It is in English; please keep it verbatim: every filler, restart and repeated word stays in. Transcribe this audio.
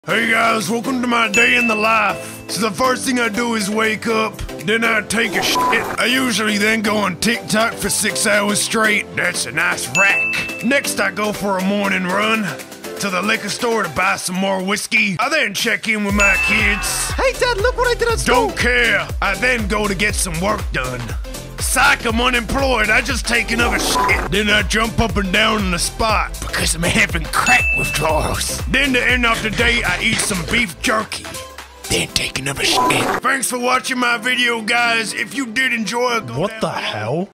Hey guys, welcome to my day in the life. So the first thing I do is wake up, then I take a shit. I usually then go on TikTok for six hours straight. That's a nice rack. Next I go for a morning run to the liquor store to buy some more whiskey. I then check in with my kids. Hey Dad, look what I did at school. Don't care. I then go to get some work done. Psych, I'm unemployed. I just take another shit. Then I jump up and down in the spot because I'm having crack withdrawals. Then to end off the day, I eat some beef jerky. Then take another shit. Thanks for watching my video, guys. If you did enjoy, go What down the below. hell?